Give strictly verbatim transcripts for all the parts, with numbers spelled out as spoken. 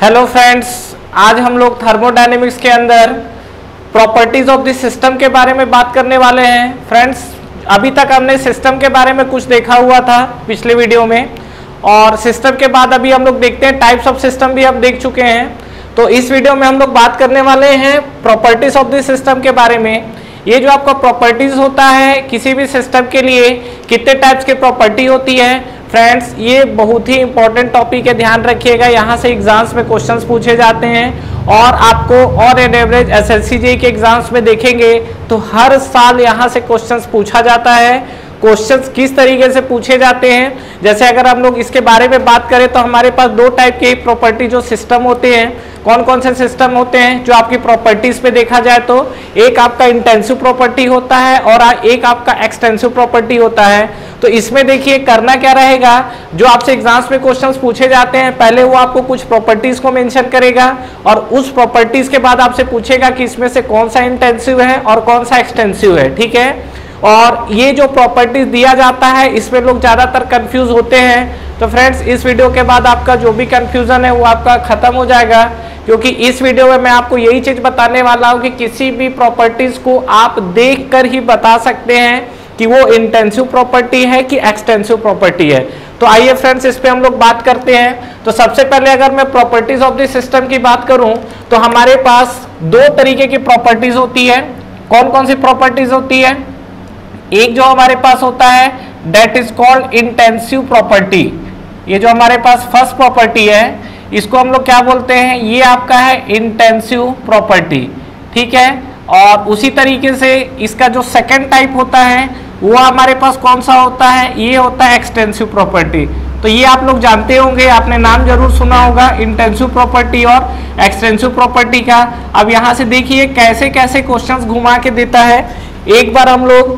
Hello friends, आज हम लोग थर्मोडायनेमिक्स के अंदर प्रॉपर्टीज ऑफ द सिस्टम के बारे में बात करने वाले हैं। फ्रेंड्स, अभी तक हमने सिस्टम के बारे में कुछ देखा हुआ था पिछले वीडियो में, और सिस्टम के बाद अभी हम लोग देखते हैं टाइप्स ऑफ सिस्टम भी हम देख चुके हैं। तो इस वीडियो में हम लोग बात करने वाले हैं प्रॉपर्टीज ऑफ द सिस्टम के बारे में। ये जो आपका प्रॉपर्टीज होता है किसी भी सिस्टम के लिए, कितने टाइप्स की प्रॉपर्टी होती है फ्रेंड्स, ये बहुत ही इंपॉर्टेंट टॉपिक है, ध्यान रखिएगा। यहाँ से एग्जाम्स में क्वेश्चंस पूछे जाते हैं और आपको और एन एवरेज एसएससी जेईई के एग्जाम्स में देखेंगे तो हर साल यहाँ से क्वेश्चंस पूछा जाता है। क्वेश्चंस किस तरीके से पूछे जाते हैं, जैसे अगर हम लोग इसके बारे में बात करें तो हमारे पास दो टाइप के प्रॉपर्टी जो सिस्टम होते हैं। कौन कौन से सिस्टम होते हैं जो आपकी प्रॉपर्टीज पे देखा जाए तो एक आपका इंटेंसिव प्रॉपर्टी होता है और एक आपका एक्सटेंसिव प्रॉपर्टी होता है। तो इसमें देखिए करना क्या रहेगा, जो आपसे एग्जाम्स में क्वेश्चंस पूछे जाते हैं पहले वो आपको कुछ प्रॉपर्टीज को मेंशन करेगा और उस प्रॉपर्टीज के बाद आपसे पूछेगा कि इसमें से कौन सा इंटेंसिव है और कौन सा एक्सटेंसिव है, ठीक है। और ये जो प्रॉपर्टीज दिया जाता है इसमें लोग ज्यादातर कंफ्यूज होते हैं। तो फ्रेंड्स, इस वीडियो के बाद आपका जो भी कंफ्यूजन है वो आपका खत्म हो जाएगा, क्योंकि इस वीडियो में मैं आपको यही चीज बताने वाला हूं कि किसी भी प्रॉपर्टीज को आप देखकर ही बता सकते हैं कि वो इंटेंसिव प्रॉपर्टी है कि एक्सटेंसिव प्रॉपर्टी है। तो आइए फ्रेंड्स, इस पे हम लोग बात करते हैं। तो सबसे पहले अगर मैं प्रॉपर्टीज ऑफ द सिस्टम की बात करूं तो हमारे पास दो तरीके की प्रॉपर्टीज होती है। कौन कौन सी प्रॉपर्टीज होती है? एक जो हमारे पास होता है that is called intensive property. ये जो हमारे पास फर्स्ट प्रॉपर्टी है इसको हम लोग क्या बोलते हैं, ये आपका है इंटेंसिव प्रॉपर्टी, ठीक है। और उसी तरीके से इसका जो सेकंड टाइप होता है वो हमारे पास कौन सा होता है, ये होता है एक्सटेंसिव प्रॉपर्टी। तो ये आप लोग जानते होंगे, आपने नाम जरूर सुना होगा इंटेंसिव प्रॉपर्टी और एक्सटेंसिव प्रॉपर्टी का। अब यहाँ से देखिए कैसे कैसे क्वेश्चंस घुमा के देता है। एक बार हम लोग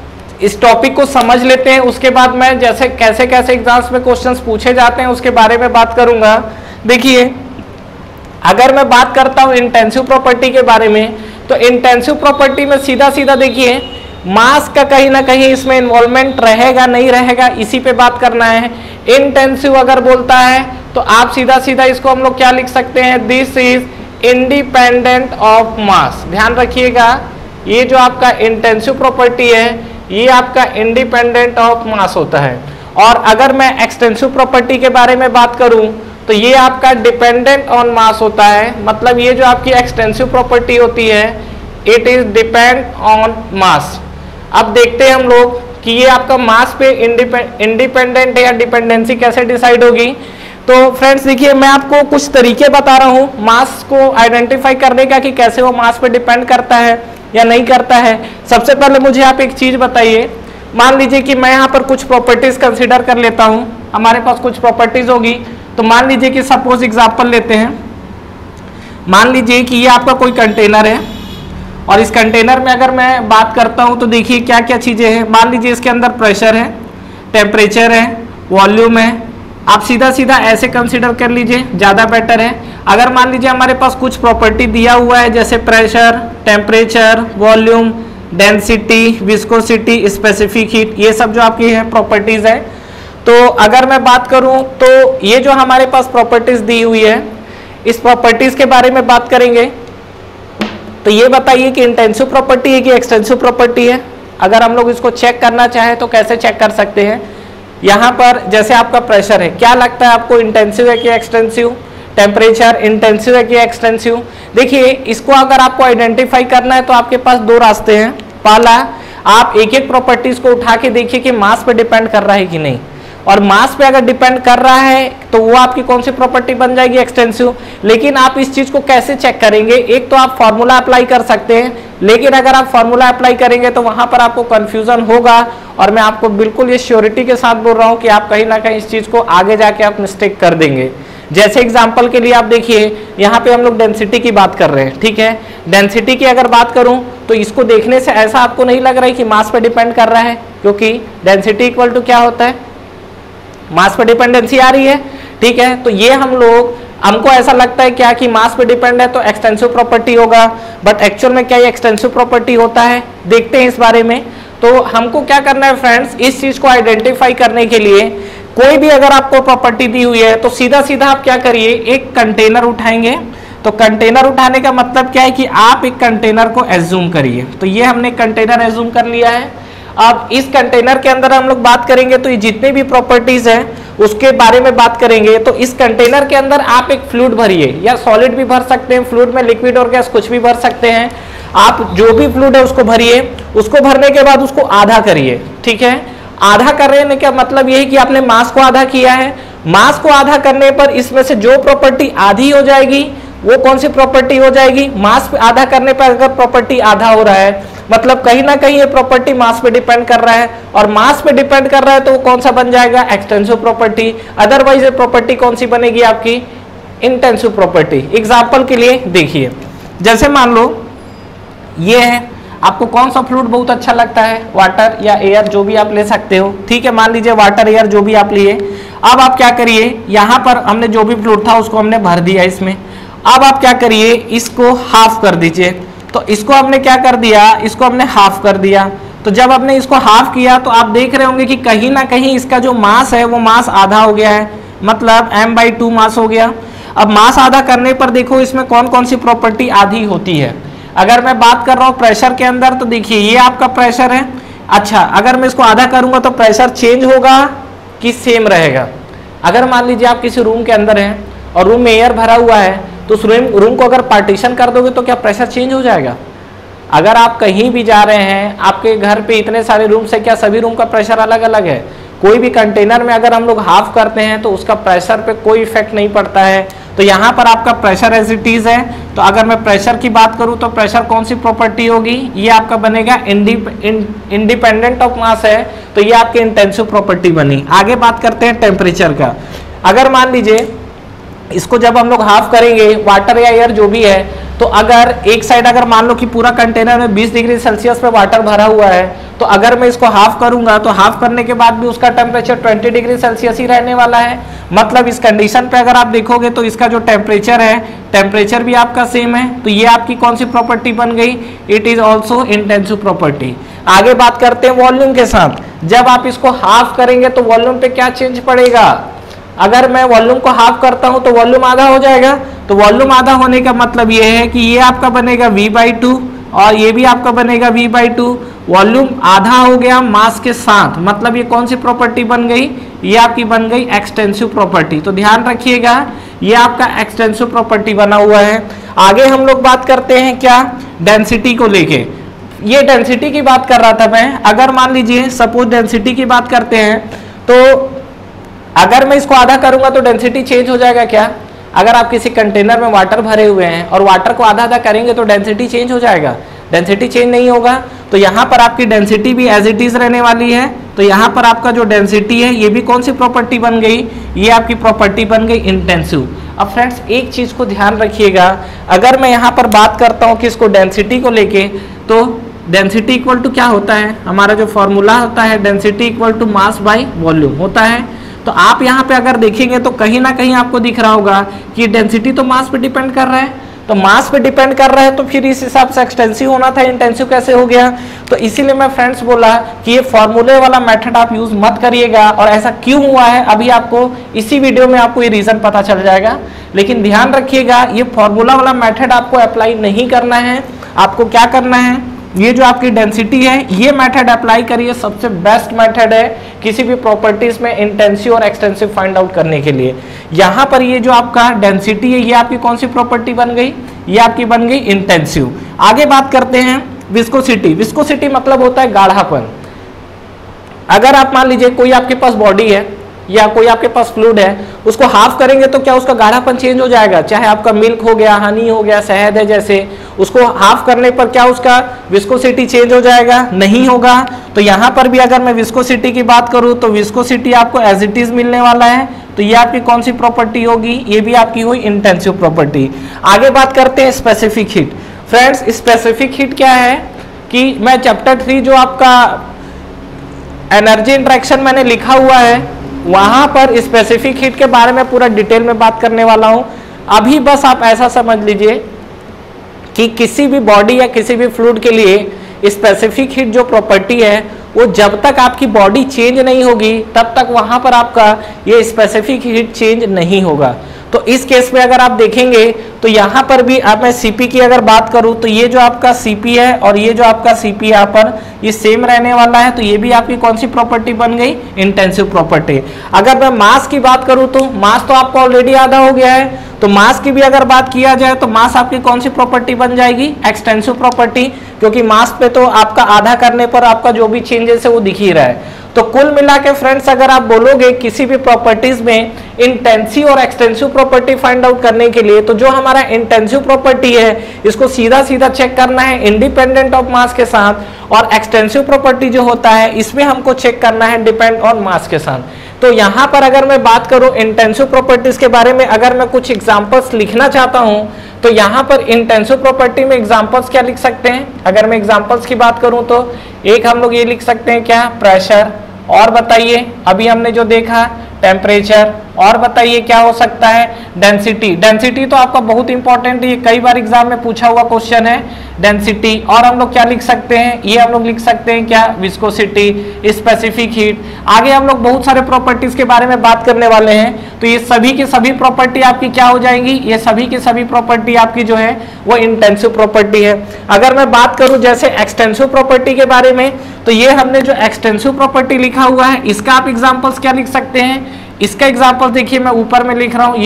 इस टॉपिक को समझ लेते हैं, उसके बाद मैं जैसे कैसे कैसे एग्जाम्स में क्वेश्चंस पूछे जाते हैं उसके बारे में बात करूंगा। देखिए, अगर मैं बात करता हूं इंटेंसिव प्रॉपर्टी के बारे में तो इंटेंसिव प्रॉपर्टी में सीधा सीधा देखिए मास का कहीं ना कहीं इसमें इन्वॉल्वमेंट रहेगा नहीं रहेगा, इसी पे बात करना है। इंटेंसिव अगर बोलता है तो आप सीधा सीधा इसको हम लोग क्या लिख सकते हैं, this is independent of mass. ध्यान रखिएगा, ये जो आपका इंटेंसिव प्रॉपर्टी है ये आपका इंडिपेंडेंट ऑफ मास होता है। और अगर मैं एक्सटेंसिव प्रॉपर्टी के बारे में बात करूं तो ये आपका डिपेंडेंट ऑन मास होता है। मतलब ये जो आपकी एक्सटेंसिव प्रॉपर्टी होती है it is depend on mass. अब देखते हैं हम लोग कि ये आपका मास पे इंडिपेंडेंट है या डिपेंडेंसी कैसे डिसाइड होगी। तो फ्रेंड्स देखिए, मैं आपको कुछ तरीके बता रहा हूँ मास को आइडेंटिफाई करने का कि कैसे वो मास पे डिपेंड करता है या नहीं करता है। सबसे पहले मुझे आप एक चीज बताइए, मान लीजिए कि मैं यहाँ पर कुछ प्रॉपर्टीज कंसीडर कर लेता हूँ। हमारे पास कुछ प्रॉपर्टीज होगी, तो मान लीजिए कि सपोज एग्जांपल लेते हैं, मान लीजिए कि ये आपका कोई कंटेनर है और इस कंटेनर में अगर मैं बात करता हूँ तो देखिए क्या क्या चीजें हैं। मान लीजिए इसके अंदर प्रेशर है, टेम्परेचर है, वॉल्यूम है। आप सीधा सीधा ऐसे कंसीडर कर लीजिए, ज्यादा बेटर है। अगर मान लीजिए हमारे पास कुछ प्रॉपर्टी दिया हुआ है जैसे pressure, temperature, volume, density, viscosity, specific heat, ये सब जो आपकी है प्रॉपर्टीज है। तो अगर मैं बात करूं तो ये जो हमारे पास प्रॉपर्टीज दी हुई है इस प्रॉपर्टीज के बारे में बात करेंगे। तो ये बताइए कि इंटेंसिव प्रॉपर्टी है कि एक्सटेंसिव प्रॉपर्टी है। अगर हम लोग इसको चेक करना चाहें तो कैसे चेक कर सकते हैं। यहाँ पर जैसे आपका प्रेशर है, क्या लगता है आपको इंटेंसिव है कि एक्सटेंसिव? टेम्परेचर इंटेंसिव है कि एक्सटेंसिव? देखिए, इसको अगर आपको आइडेंटिफाई करना है तो आपके पास दो रास्ते हैं। पहला, आप एक एक प्रॉपर्टीज को उठा के देखिए कि मास पे डिपेंड कर रहा है कि नहीं, और मास पे अगर डिपेंड कर रहा है तो वो आपकी कौन सी प्रॉपर्टी बन जाएगी, एक्सटेंसिव। लेकिन आप इस चीज को कैसे चेक करेंगे, एक तो आप फॉर्मूला अप्लाई कर सकते हैं, लेकिन अगर आप फॉर्मूला अप्लाई करेंगे तो वहां पर आपको कंफ्यूजन होगा। और मैं आपको बिल्कुल ये श्योरिटी के साथ बोल रहा हूं कि आप कहीं ना कहीं इस चीज को आगे जाके आप मिस्टेक कर देंगे। जैसे एग्जाम्पल के लिए आप देखिए, यहाँ पे हम लोग डेंसिटी की बात कर रहे हैं, ठीक है। डेंसिटी की अगर बात करूं तो इसको देखने से ऐसा आपको नहीं लग रहा है कि मास पे डिपेंड कर रहा है, क्योंकि डेंसिटी इक्वल टू क्या होता है, मास पे डिपेंडेंसी आ रही है, ठीक है। तो ये हम लोग हमको ऐसा लगता है क्या कि मास पे डिपेंड है तो एक्सटेंसिव प्रॉपर्टी होगा, बट एक्चुअल में क्या ये एक्सटेंसिव प्रॉपर्टी होता है, देखते हैं इस बारे में। तो हमको क्या करना है फ्रेंड्स, इस चीज को आइडेंटिफाई करने के लिए कोई भी अगर आपको प्रॉपर्टी दी हुई है तो सीधा सीधा आप क्या करिए, एक कंटेनर उठाएंगे। तो कंटेनर उठाने का मतलब क्या है कि आप एक कंटेनर को एज्यूम करिए। तो ये हमने कंटेनर एज्यूम कर लिया है। अब इस कंटेनर के अंदर हम लोग बात करेंगे तो ये जितने भी प्रॉपर्टीज हैं उसके बारे में बात करेंगे। तो इस कंटेनर के अंदर आप एक फ्लूइड भरिए, या सॉलिड भी भर सकते हैं, फ्लूइड में लिक्विड और गैस कुछ भी भर सकते हैं। आप जो भी फ्लूइड है उसको भरिए। उसको भरने के बाद उसको आधा करिए, ठीक है। आधा कर रहे हैं क्या मतलब ये है कि आपने मास को आधा किया है। मास को आधा करने पर इसमें से जो प्रॉपर्टी आधी हो जाएगी वो कौन सी प्रॉपर्टी हो जाएगी, मास पे आधा करने पर अगर प्रॉपर्टी आधा हो रहा है मतलब कहीं ना कहीं ये प्रॉपर्टी मास पे डिपेंड कर रहा है, और मास पे डिपेंड कर रहा है तो वो कौन सा बन जाएगा, एक्सटेंसिव प्रॉपर्टी। अदरवाइज ये प्रॉपर्टी कौन सी बनेगी आपकी, इंटेंसिव प्रॉपर्टी। एग्जांपल के लिए देखिए, जैसे मान लो ये है, आपको कौन सा फ्लूइड बहुत अच्छा लगता है, वाटर या एयर, जो भी आप ले सकते हो, ठीक है। मान लीजिए वाटर एयर जो भी आप लिए। अब आप क्या करिए, यहाँ पर हमने जो भी फ्लूइड था उसको हमने भर दिया इसमें। अब आप क्या करिए, इसको हाफ कर दीजिए। तो इसको हमने क्या कर दिया, इसको हमने हाफ कर दिया। तो जब हमने इसको हाफ किया तो आप देख रहे होंगे कि कहीं ना कहीं इसका जो मास है वो मास आधा हो गया है, मतलब एम बाई टू मास हो गया। अब मास आधा करने पर देखो इसमें कौन कौन सी प्रॉपर्टी आधी होती है। अगर मैं बात कर रहा हूँ प्रेशर के अंदर तो देखिए ये आपका प्रेशर है। अच्छा, अगर मैं इसको आधा करूंगा तो प्रेशर चेंज होगा कि सेम रहेगा। अगर मान लीजिए आप किसी रूम के अंदर हैं और रूम में एयर भरा हुआ है तो उस रूम रूम को अगर पार्टीशन कर दोगे तो क्या प्रेशर चेंज हो जाएगा। अगर आप कहीं भी जा रहे हैं, आपके घर पे इतने सारे रूम्स है, क्या सभी रूम का प्रेशर अलग अलग है। कोई भी कंटेनर में अगर हम लोग हाफ करते हैं तो उसका प्रेशर पे कोई इफेक्ट नहीं पड़ता है। तो यहाँ पर आपका प्रेशर एज इट इज है। तो अगर मैं प्रेशर की बात करूँ तो प्रेशर कौन सी प्रॉपर्टी होगी, ये आपका बनेगा इंडिपेंडेंट ऑफ मास है, तो ये आपकी इंटेंसिव प्रॉपर्टी बनी। आगे बात करते हैं टेम्परेचर का। अगर मान लीजिए इसको जब हम लोग हाफ करेंगे, वाटर या एयर जो भी है, तो अगर एक साइड अगर मान लो कि पूरा कंटेनर में बीस डिग्री सेल्सियस पे वाटर भरा हुआ है, तो अगर मैं इसको हाफ करूंगा तो हाफ करने के बाद भी उसका टेम्परेचर बीस डिग्री सेल्सियस ही रहने वाला है। मतलब इस कंडीशन पे अगर आप देखोगे तो इसका जो टेम्परेचर है, टेम्परेचर भी आपका सेम है। तो ये आपकी कौन सी प्रॉपर्टी बन गई, it is also intensive property. आगे बात करते हैं वॉल्यूम के साथ। जब आप इसको हाफ करेंगे तो वॉल्यूम पे क्या चेंज पड़ेगा। अगर मैं वॉल्यूम को हाफ करता हूं तो वॉल्यूम आधा हो जाएगा। तो वॉल्यूम आधा होने का मतलब ये है कि ये आपका बनेगा v बाई टू और ये भी आपका बनेगा v बाई टू। वॉल्यूम आधा हो गया मास के साथ, मतलब ये कौन सी प्रॉपर्टी बन गई, ये आपकी बन गई एक्सटेंसिव प्रॉपर्टी। तो ध्यान रखिएगा ये आपका एक्सटेंसिव प्रॉपर्टी बना हुआ है। आगे हम लोग बात करते हैं क्या, डेंसिटी को लेके। ये डेंसिटी की बात कर रहा था मैं। अगर मान लीजिए सपोज डेंसिटी की बात करते हैं तो अगर मैं इसको आधा करूंगा तो डेंसिटी चेंज हो जाएगा क्या। अगर आप किसी कंटेनर में वाटर भरे हुए हैं और वाटर को आधा आधा करेंगे तो डेंसिटी चेंज हो जाएगा, डेंसिटी चेंज नहीं होगा। तो यहाँ पर आपकी डेंसिटी भी एज इट इज रहने वाली है। तो यहाँ पर आपका जो डेंसिटी है ये भी कौन सी प्रॉपर्टी बन गई, ये आपकी प्रॉपर्टी बन गई इंटेंसिव। अब फ्रेंड्स एक चीज को ध्यान रखिएगा, अगर मैं यहाँ पर बात करता हूँ कि इसको डेंसिटी को लेके, तो डेंसिटी इक्वल टू क्या होता है, हमारा जो फॉर्मूला होता है density equal to mass by volume होता है। तो आप यहाँ पे अगर देखेंगे तो कहीं ना कहीं आपको दिख रहा होगा कि डेंसिटी तो मास पे डिपेंड कर रहा है। तो मास पे डिपेंड कर रहा है तो फिर इस हिसाब से एक्सटेंसिव होना था, इंटेंसिव कैसे हो गया। तो इसीलिए मैं फ्रेंड्स बोला कि ये फॉर्मूले वाला मेथड आप यूज मत करिएगा। और ऐसा क्यों हुआ है अभी आपको इसी वीडियो में आपको ये रीजन पता चल जाएगा। लेकिन ध्यान रखिएगा ये फॉर्मूला वाला मेथड आपको अप्लाई नहीं करना है। आपको क्या करना है, ये जो आपकी डेंसिटी है ये मेथड अप्लाई करिए, सबसे बेस्ट मेथड है किसी भी प्रॉपर्टीज में इंटेंसिव और एक्सटेंसिव फाइंड आउट करने के लिए। यहाँ पर ये जो आपका डेंसिटी है ये आपकी कौन सी प्रॉपर्टी बन गई, ये आपकी बन गई इंटेंसिव। आगे बात करते हैं विस्कोसिटी। विस्कोसिटी मतलब होता है गाढ़ापन। अगर आप मान लीजिए कोई आपके पास बॉडी है या कोई आपके पास फ्लूइड है, उसको हाफ करेंगे तो क्या उसका गाढ़ापन चेंज हो जाएगा। चाहे आपका मिल्क हो गया, हनी हो गया, शहद है, जैसे उसको हाफ करने पर क्या उसका विस्कोसिटी चेंज हो जाएगा, नहीं होगा। तो यहाँ पर भी अगर मैं विस्कोसिटी की बात करूँ तो विस्कोसिटी आपको एज इट इज मिलने वाला है। तो ये आपकी कौन सी प्रॉपर्टी होगी, ये भी आपकी हुई इंटेंसिव प्रॉपर्टी। आगे बात करते हैं specific heat. Friends specific heat क्या है कि मैं चैप्टर थ्री जो आपका एनर्जी इंट्रैक्शन मैंने लिखा हुआ है वहां पर स्पेसिफिक हीट के बारे में पूरा डिटेल में बात करने वाला हूं। अभी बस आप ऐसा समझ लीजिए कि किसी भी बॉडी या किसी भी फ्लूइड के लिए स्पेसिफिक हीट जो प्रॉपर्टी है वो जब तक आपकी बॉडी चेंज नहीं होगी तब तक वहां पर आपका ये स्पेसिफिक हीट चेंज नहीं होगा। तो इस केस में अगर आप देखेंगे तो यहाँ पर भी आप मैं सीपी की अगर बात करूँ तो ये जो आपका सीपी है और ये जो आपका सीपी यहाँ पर ये सेम रहने वाला है, तो ये भी आपकी कौन सी प्रॉपर्टी बन गई, इंटेंसिव प्रॉपर्टी। अगर मैं मास की बात करूँ तो मास तो आपको ऑलरेडी आधा हो गया है, तो मास की भी अगर बात किया जाए तो मास आपकी कौन सी प्रॉपर्टी बन जाएगी, एक्सटेंसिव प्रॉपर्टी, क्योंकि मास पे तो आपका आधा करने पर आपका जो भी चेंजेस है वो दिख ही रहा है। तो कुल मिला के फ्रेंड्स अगर आप बोलोगे किसी भी प्रॉपर्टीज में इंटेंसिव और एक्सटेंसिव प्रॉपर्टी फाइंड आउट करने के लिए, तो जो हमारा इंटेंसिव प्रॉपर्टी है इसको सीधा सीधा चेक करना है इंडिपेंडेंट ऑफ मास के साथ, और एक्सटेंसिव प्रॉपर्टी जो होता है इसमें हमको चेक करना है डिपेंड ऑन मास के साथ। तो यहाँ पर अगर मैं बात करूँ इंटेंसिव प्रॉपर्टीज के बारे में, अगर मैं कुछ एग्जांपल्स लिखना चाहता हूँ तो यहाँ पर इंटेंसिव प्रॉपर्टी में एग्जांपल्स क्या लिख सकते हैं, अगर मैं एग्जांपल्स की बात करूँ तो एक हम लोग ये लिख सकते हैं क्या, प्रेशर, और बताइए अभी हमने जो देखा टेम्परेचर, और बताइए क्या हो सकता है, डेंसिटी। डेंसिटी तो आपका बहुत इंपॉर्टेंट है, ये कई बार एग्जाम में पूछा हुआ क्वेश्चन है, डेंसिटी। और हम लोग क्या लिख सकते हैं, ये हम लोग लिख सकते हैं क्या, विस्कोसिटी, स्पेसिफिक हीट। आगे हम लोग बहुत सारे प्रॉपर्टीज के बारे में बात करने वाले हैं, तो ये सभी की सभी प्रॉपर्टी आपकी क्या हो जाएंगी, ये सभी की सभी प्रॉपर्टी आपकी जो है वो इंटेंसिव प्रॉपर्टी है। अगर मैं बात करूं जैसे एक्सटेंसिव प्रॉपर्टी के बारे में, तो ये हमने जो एक्सटेंसिव प्रॉपर्टी लिखा हुआ है इसका आप एग्जांपल्स क्या लिख सकते हैं, इसका एग्जांपल देखिए मैं ऊपर में लिख रहा हूं, ये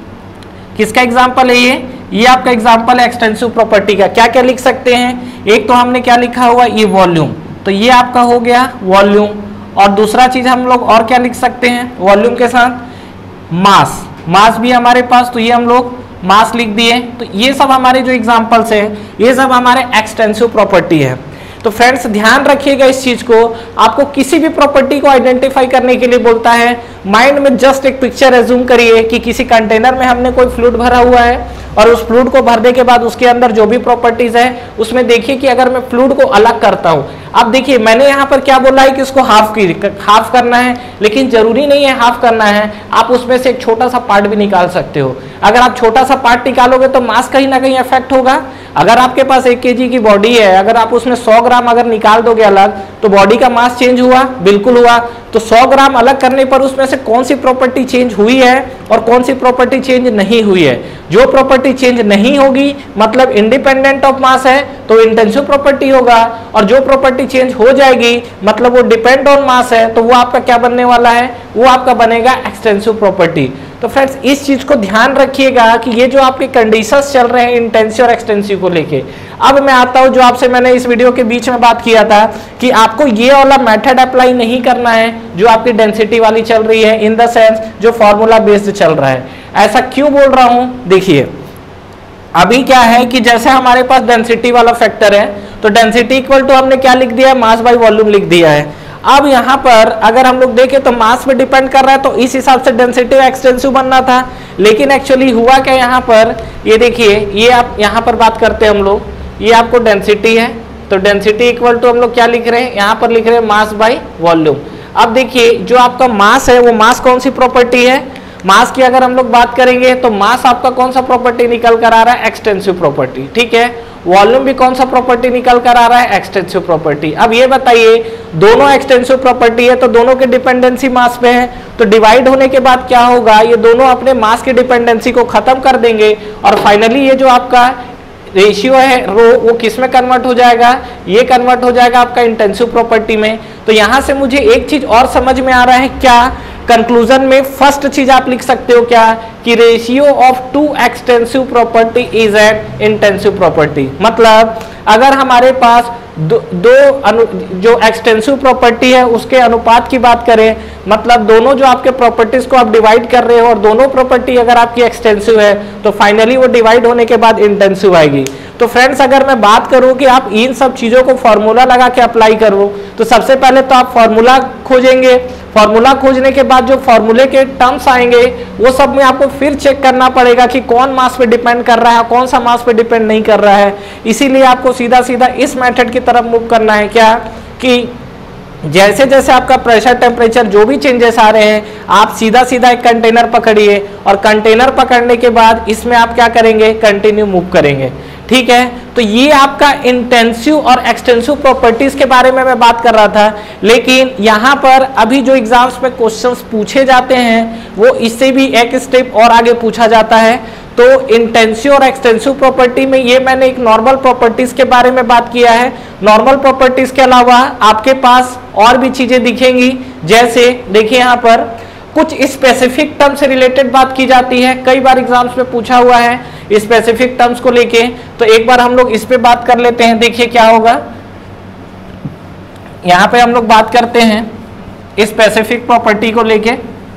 किसका एग्जांपल है, ये ये आपका एग्जांपल है एक्सटेंसिव प्रॉपर्टी का। क्या क्या लिख सकते हैं, एक तो हमने क्या लिखा हुआ, ये वॉल्यूम, तो ये आपका हो गया वॉल्यूम। और दूसरा चीज हम लोग और क्या लिख सकते हैं वॉल्यूम के साथ, मास, मास भी हमारे पास, तो ये हम लोग मास लिख दिए। तो ये सब हमारे जो एग्जांपल्स हैं ये सब हमारे एक्सटेंसिव प्रॉपर्टी है। तो फ्रेंड्स ध्यान रखिएगा इस चीज को, आपको किसी भी प्रॉपर्टी को आइडेंटिफाई करने के लिए बोलता है, माइंड में जस्ट एक पिक्चर एज्यूम करिए कि किसी कंटेनर में हमने कोई फ्लूइड भरा हुआ है, और उस फ्लूइड को भरने के बाद उसके अंदर जो भी प्रॉपर्टीज है उसमें देखिए कि अगर मैं फ्लूइड को अलग करता हूं, अब देखिए मैंने यहाँ पर क्या बोला है कि इसको हाफ की हाफ करना है, लेकिन जरूरी नहीं है हाफ करना है, आप उसमें से एक छोटा सा पार्ट भी निकाल सकते हो। अगर आप छोटा सा पार्ट निकालोगे तो मास कहीं ना कहीं इफेक्ट होगा। अगर आपके पास एक केजी की बॉडी है, अगर आप उसमें सौ ग्राम अगर निकाल दोगे अलग, तो बॉडी का मास चेंज हुआ, बिल्कुल हुआ। तो सौ ग्राम अलग करने पर उसमें से कौन सी प्रॉपर्टी चेंज हुई है और कौन सी प्रॉपर्टी चेंज नहीं हुई है, जो प्रॉपर्टी चेंज नहीं होगी मतलब इंडिपेंडेंट ऑफ मास है तो इंटेंसिव प्रॉपर्टी होगा, और जो प्रॉपर्टी चेंज हो जाएगी मतलब वो डिपेंड ऑन मास है तो वो आपका क्या बनने वाला है, वो आपका बनेगा एक्सटेंसिव प्रॉपर्टी। तो फ्रेंड्स इस चीज को ध्यान रखिएगा कि ये जो आपके कंडीशंस चल रहे हैं इंटेंसिव और एक्सटेंसिव को लेके। अब मैं आता हूं जो आपसे मैंने इस वीडियो के बीच में बात किया था कि आपको ये वाला मेथड अप्लाई नहीं करना है जो आपकी डेंसिटी वाली चल रही है, इन द सेंस जो फॉर्मूला बेस्ड चल रहा है। ऐसा क्यों बोल रहा हूं, देखिए अभी क्या है कि जैसे हमारे पास डेंसिटी वाला फैक्टर है, तो डेंसिटी इक्वल टू हमने क्या लिख दिया है, मास बाय वॉल्यूम लिख दिया है। अब यहाँ पर अगर हम लोग देखें तो मास पे डिपेंड कर रहा है, तो इस हिसाब से डेंसिटी एक्सटेंसिव बनना था, लेकिन एक्चुअली हुआ क्या यहाँ पर, ये देखिए ये आप यहाँ पर बात करते हैं हम लोग, ये आपको डेंसिटी है, तो डेंसिटी इक्वल टू हम लोग क्या लिख रहे हैं, यहाँ पर लिख रहे हैं मास बाय वॉल्यूम। अब देखिए जो आपका मास है वो मास कौन सी प्रॉपर्टी है, मास की अगर हम लोग बात करेंगे तो मास आपका कौन सा प्रॉपर्टी निकल कर आ रहा है, एक्सटेंसिव प्रॉपर्टी, ठीक है। वॉल्यूम भी कौन सा प्रॉपर्टी निकल कर आ रहा है, एक्सटेंसिव प्रॉपर्टी। अब ये बताइए दोनों एक्सटेंसिव प्रॉपर्टी है तो दोनों की डिपेंडेंसी मास पे है, तो डिवाइड होने के बाद क्या होगा, ये दोनों अपने मास की डिपेंडेंसी को खत्म कर देंगे और फाइनली ये जो आपका रेशियो है रो वो किस में कन्वर्ट हो जाएगा, ये कन्वर्ट हो जाएगा आपका इंटेंसिव प्रॉपर्टी में। तो यहां से मुझे एक चीज और समझ में आ रहा है, क्या कंक्लूजन में फर्स्ट चीज आप लिख सकते हो क्या कि ratio of two extensive property is an intensive property. मतलब अगर हमारे पास दो, दो अनु, जो एक्सटेंसिव प्रॉपर्टी है उसके अनुपात की बात करें, मतलब दोनों जो आपके प्रॉपर्टीज को आप डिवाइड कर रहे हो और दोनों प्रॉपर्टी अगर आपकी एक्सटेंसिव है तो फाइनली वो डिवाइड होने के बाद इंटेंसिव आएगी। तो फ्रेंड्स अगर मैं बात करूं कि आप इन सब चीजों को फॉर्मूला लगा के अप्लाई करो, तो सबसे पहले तो आप फॉर्मूला खोजेंगे, फॉर्मूला खोजने के बाद जो फॉर्मूले के टर्म्स आएंगे वो सब में आपको फिर चेक करना पड़ेगा कि कौन मास पे डिपेंड कर रहा है, कौन सा मास पे डिपेंड नहीं कर रहा है। इसीलिए आपको सीधा सीधा इस मेथड की तरफ मूव करना है, क्या कि जैसे जैसे आपका प्रेशर टेम्परेचर जो भी चेंजेस आ रहे हैं आप सीधा सीधा एक कंटेनर पकड़िए और कंटेनर पकड़ने के बाद इसमें आप क्या करेंगे, कंटिन्यू मूव करेंगे, ठीक है। तो ये आपका इंटेंसिव और एक्सटेंसिव प्रॉपर्टीज के बारे में मैं बात कर रहा था, लेकिन यहाँ पर अभी जो एग्जाम्स में क्वेश्चंस पूछे जाते हैं वो इससे भी एक स्टेप और आगे पूछा जाता है। तो इंटेंसिव और एक्सटेंसिव प्रॉपर्टी में ये मैंने एक नॉर्मल प्रॉपर्टीज के बारे में बात किया है। नॉर्मल प्रॉपर्टीज के अलावा आपके पास और भी चीजें दिखेंगी, जैसे देखिए यहाँ पर कुछ स्पेसिफिक टर्म से रिलेटेड बात की जाती है, कई बार एग्जाम्स में पूछा हुआ है स्पेसिफिक टर्म्स को लेके। तो एक बार हम लोग इस पे बात कर लेते हैं, देखिए क्या होगा। यहाँ पे हम लोग बात करते हैं स्पेसिफिक प्रॉपर्टी को लेके।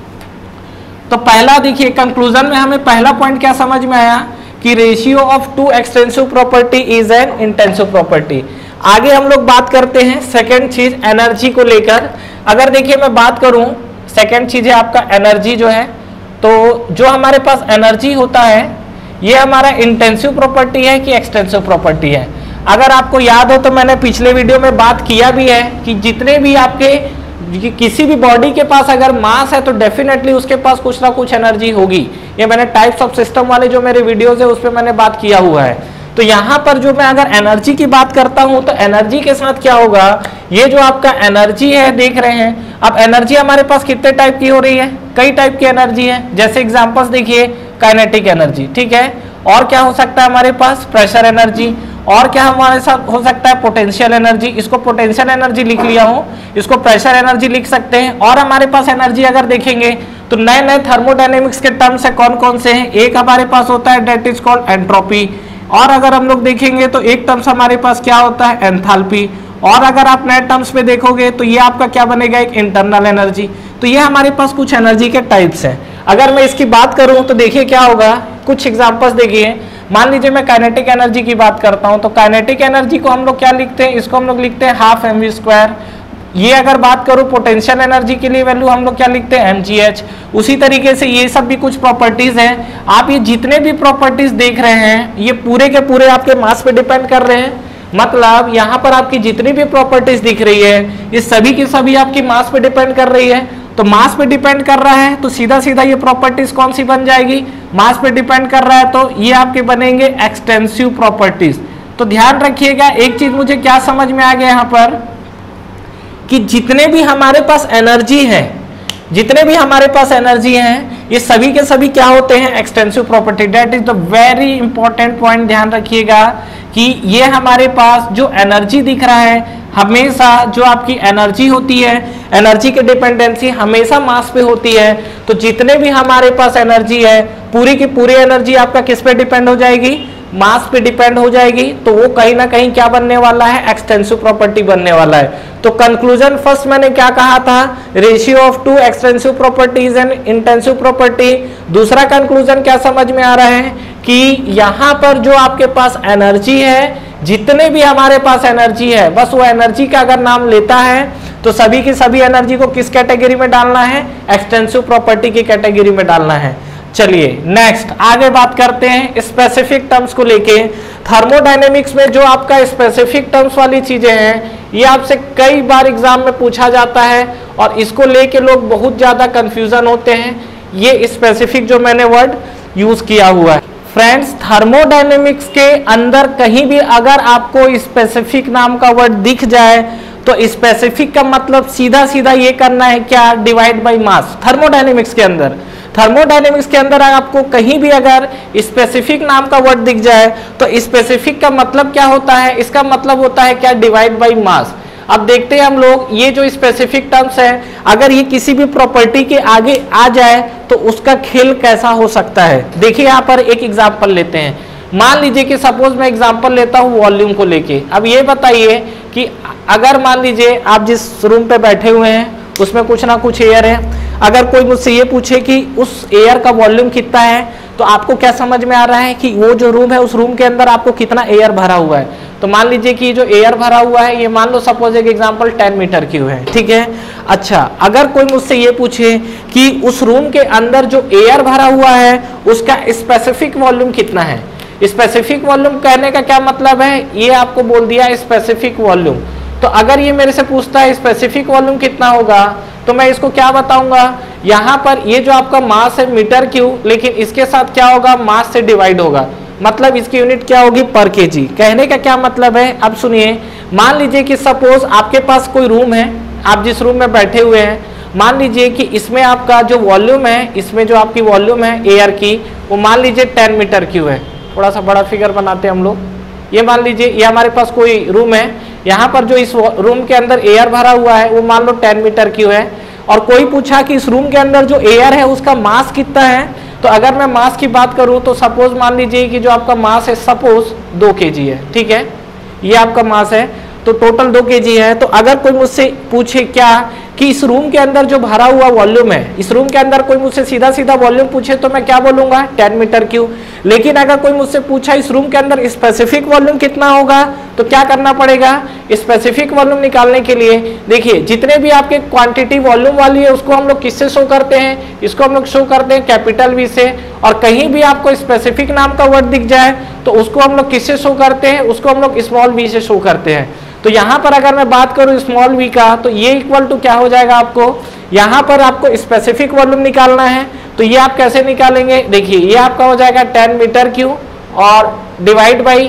तो पहला देखिए कंक्लूजन में हमें पहला पॉइंट क्या समझ में आया कि ratio of two extensive property is an intensive property. आगे हम लोग बात करते हैं सेकेंड चीज एनर्जी को लेकर। अगर देखिए मैं बात करूं सेकेंड चीज है आपका एनर्जी जो है, तो जो हमारे पास एनर्जी होता है ये हमारा इंटेंसिव प्रॉपर्टी है कि एक्सटेंसिव प्रॉपर्टी है। अगर आपको याद हो तो मैंने पिछले वीडियो में बात किया भी है कि जितने भी आपके किसी भी बॉडी के पास अगर मास है तो डेफिनेटली उसके पास कुछ ना कुछ एनर्जी होगी। ये मैंने टाइप्स ऑफ सिस्टम वाले जो मेरे वीडियोस है उस पर मैंने बात किया हुआ है। तो यहाँ पर जो मैं अगर एनर्जी की बात करता हूँ तो एनर्जी के साथ क्या होगा, ये जो आपका एनर्जी है देख रहे हैं। अब एनर्जी हमारे पास कितने टाइप की हो रही है, कई टाइप की एनर्जी है। जैसे एग्जांपल्स देखिए काइनेटिक एनर्जी, ठीक है। और क्या हो सकता है हमारे पास, प्रेशर एनर्जी। और क्या हमारे साथ हो सकता है, पोटेंशियल एनर्जी। इसको पोटेंशियल एनर्जी लिख लिया हूँ, इसको प्रेशर एनर्जी लिख सकते हैं। और हमारे पास एनर्जी अगर देखेंगे तो नए नए थर्मोडायनेमिक्स के टर्म्स है कौन कौन से हैं। एक हमारे पास होता है डेट इज कॉल्ड एंट्रोपी। और अगर हम लोग देखेंगे तो एक टर्म्स हमारे पास क्या होता है, एंथैल्पी। और अगर आप नए टर्म्स में देखोगे तो ये आपका क्या बनेगा, एक इंटरनल एनर्जी। तो ये हमारे पास कुछ एनर्जी के टाइप्स हैं। अगर मैं इसकी बात करूं तो देखिए क्या होगा, कुछ एग्जांपल्स देखिए। मान लीजिए मैं काइनेटिक एनर्जी की बात करता हूं, तो काइनेटिक एनर्जी को हम लोग क्या लिखते हैं, इसको हम लोग लिखते हैं हाफ एम वी स्क्वायर। ये अगर बात करूं पोटेंशियल एनर्जी के लिए वैल्यू हम लोग क्या लिखते हैं, एम जी एच। उसी तरीके से ये सब भी कुछ प्रॉपर्टीज हैं। आप ये जितने भी प्रॉपर्टीज देख रहे हैं ये पूरे के पूरे आपके मास पे डिपेंड कर रहे हैं। मतलब यहाँ पर आपकी जितनी भी प्रॉपर्टीज दिख रही है ये सभी की सभी आपकी मास पे डिपेंड कर रही है। तो मास पे डिपेंड कर रहा है तो सीधा सीधा ये प्रॉपर्टीज कौन सी बन जाएगी, मास पे डिपेंड कर रहा है तो ये आपके बनेंगे एक्सटेंसिव प्रॉपर्टीज। तो ध्यान रखिएगा एक चीज मुझे क्या समझ में आ गया यहाँ पर कि जितने भी हमारे पास एनर्जी है जितने भी हमारे पास एनर्जी हैं ये सभी के सभी क्या होते हैं, extensive property. That is the very important point, ध्यान रखिएगा कि ये हमारे पास जो एनर्जी दिख रहा है हमेशा जो आपकी एनर्जी होती है, एनर्जी की डिपेंडेंसी हमेशा मास पे होती है। तो जितने भी हमारे पास एनर्जी है पूरी की पूरी एनर्जी आपका किस पे डिपेंड हो जाएगी, मास पे डिपेंड हो जाएगी। तो वो कहीं ना कहीं क्या बनने वाला है, एक्सटेंसिव प्रॉपर्टी बनने वाला है। तो कंक्लूजन फर्स्ट मैंने क्या कहा था, ratio of two extensive properties and intensive property. दूसरा कंक्लूजन क्या समझ में आ रहा है कि यहाँ पर जो आपके पास एनर्जी है, जितने भी हमारे पास एनर्जी है बस वो एनर्जी का अगर नाम लेता है तो सभी की सभी एनर्जी को किस कैटेगरी में डालना है, एक्सटेंसिव प्रॉपर्टी की कैटेगरी में डालना है। चलिए नेक्स्ट आगे बात करते हैं स्पेसिफिक टर्म्स को लेके। थर्मोडायनेमिक्स में जो आपका स्पेसिफिक टर्म्स वाली चीजें हैं ये आपसे कई बार एग्जाम में पूछा जाता है और इसको लेके लोग बहुत ज्यादा कंफ्यूजन होते हैं। ये स्पेसिफिक जो मैंने वर्ड यूज किया हुआ है फ्रेंड्स, थर्मोडायनेमिक्स के अंदर कहीं भी अगर आपको स्पेसिफिक नाम का वर्ड दिख जाए तो स्पेसिफिक का मतलब सीधा सीधा ये करना है क्या, डिवाइड बाय मास। थर्मोडायनेमिक्स के अंदर थर्मोडायनेमिक्स के अंदर आपको कहीं भी अगर स्पेसिफिक नाम का वर्ड दिख जाए तो स्पेसिफिक का मतलब क्या होता है, इसका मतलब होता है क्या, डिवाइड बाय मास। अब देखते हैं हम लोग ये जो स्पेसिफिक टर्म्स है अगर ये किसी भी प्रॉपर्टी के आगे आ जाए तो उसका खेल कैसा हो सकता है। देखिए यहाँ पर एक एग्जांपल लेते हैं। मान लीजिए कि सपोज मैं एग्जांपल लेता हूँ वॉल्यूम को लेके। अब ये बताइए कि अगर मान लीजिए आप जिस रूम पे बैठे हुए हैं उसमें कुछ ना कुछ एयर है, अगर कोई मुझसे ये पूछे कि उस एयर का वॉल्यूम कितना है तो आपको क्या समझ में आ रहा है कि वो जो रूम है उस रूम के अंदर आपको कितना एयर भरा हुआ है। तो मान लीजिए कि जो एयर भरा हुआ है ये मान लो सपोज एक एग्जांपल टेन मीटर क्यूब है, ठीक है। अच्छा अगर कोई मुझसे ये पूछे कि उस रूम के अंदर जो एयर भरा हुआ है उसका स्पेसिफिक वॉल्यूम कितना है। स्पेसिफिक वॉल्यूम कहने का क्या मतलब है, ये आपको बोल दिया स्पेसिफिक वॉल्यूम। तो अगर ये मेरे से पूछता है स्पेसिफिक वॉल्यूम कितना होगा तो मैं इसको क्या बताऊंगा, यहाँ पर ये जो आपका मास है मीटर क्यूब, लेकिन इसके साथ क्या होगा, मास से डिवाइड होगा। मतलब इसकी यूनिट क्या होगी, पर केजी। कहने का क्या मतलब है, अब सुनिए। मान लीजिए कि सपोज आपके पास कोई रूम है, आप जिस रूम में बैठे हुए हैं, मान लीजिए कि इसमें आपका जो वॉल्यूम है, इसमें जो आपकी वॉल्यूम है एयर की, वो मान लीजिए टेन मीटर क्यूब है। थोड़ा सा बड़ा फिगर बनाते हैं हम लोग। ये मान लीजिए ये हमारे पास कोई रूम है, यहाँ पर जो इस रूम के अंदर एयर भरा हुआ है वो मान लो टेन मीटर क्यूब है, और कोई पूछा कि इस रूम के अंदर जो एयर है उसका मास कितना है, तो अगर मैं मास की बात करूं तो सपोज मान लीजिए कि जो आपका मास है सपोज दो केजी है, ठीक है, ये आपका मास है, तो टोटल दो केजी है। तो अगर कोई मुझसे पूछे क्या कि इस रूम के अंदर जो भरा हुआ वॉल्यूम है, इस रूम के अंदर कोई मुझसे सीधा सीधा वॉल्यूम पूछे तो मैं क्या बोलूंगा, टेन मीटर क्यूब। लेकिन अगर कोई मुझसे पूछा इस रूम के अंदर स्पेसिफिक वॉल्यूम कितना होगा, तो क्या करना पड़ेगा, स्पेसिफिक वॉल्यूम निकालने के लिए देखिए जितने भी आपके क्वांटिटी वॉल्यूम वाली है उसको हम लोग किससे शो करते हैं, इसको हम लोग शो करते हैं कैपिटल वी से। और कहीं भी आपको स्पेसिफिक नाम का वर्ड दिख जाए तो उसको हम लोग किससे शो करते हैं, उसको हम लोग स्मॉल वी से शो करते हैं। तो यहाँ पर अगर मैं बात करूँ स्मॉल वी का, तो ये इक्वल टू क्या हो जाएगा, आपको यहाँ पर आपको स्पेसिफिक वॉल्यूम निकालना है। तो ये आप कैसे निकालेंगे, देखिए ये आपका हो जाएगा टेन मीटर क्यूब और divide by